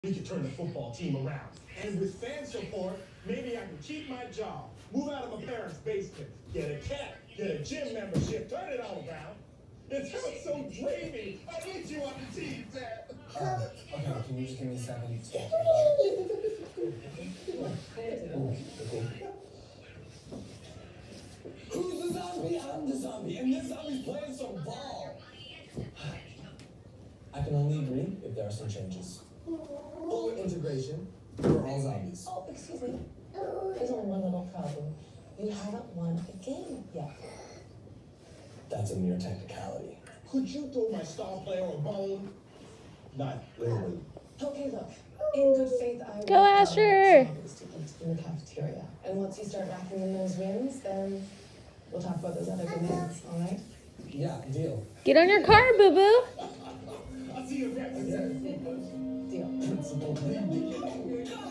We can turn the football team around. And with fan support, maybe I can keep my job, move out of my parents' basement, get a cat, get a gym membership, turn it all around. It's so dreamy. I need you on the team, Dad. Okay, can you just give me a second? Who's the zombie? I'm the zombie, and this zombie's playing some ball. I can only agree if there are some changes. Full integration for all zombies. Oh, excuse me. There's only one little problem. You haven't won a game yet. That's a mere technicality. Could you throw my star player a bone? Not literally. Okay, look. In good faith, I will Go, Asher! to eat in the cafeteria. And once you start racking in those wins, then we'll talk about those other demands, all right? Yeah, deal. Get on your car, boo-boo. I'll see you next. Deal. Principal.